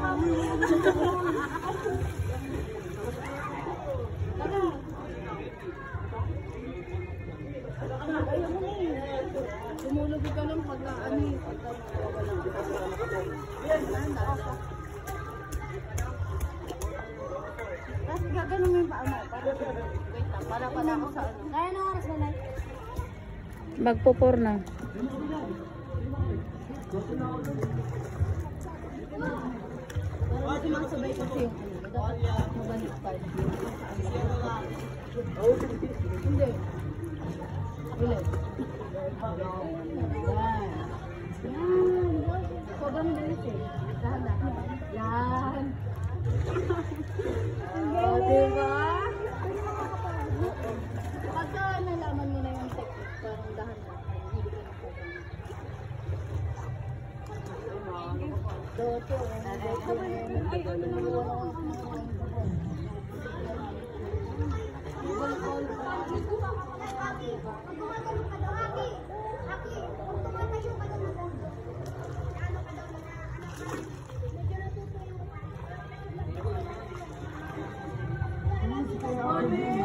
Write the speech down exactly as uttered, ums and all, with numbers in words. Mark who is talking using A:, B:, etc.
A: Tumulog ka lang pag ano eh. Tapos gaganon mo yung paano. Wait lang, para pala ako sa ano. Kaya na oras na lang.
B: Magpupor na.
A: Para kasi makasabay kasi yung ano. Dapat mabalik pa. Hindi. Ulit. Yan. Yan. Sobrang bilis eh. Dahan-dahan. Yan. O, diba? Pagka nalaman mo na yung technique, parang dahan-dahan. Hindi ka na po. Doto. Ay, ano na mo? Morning!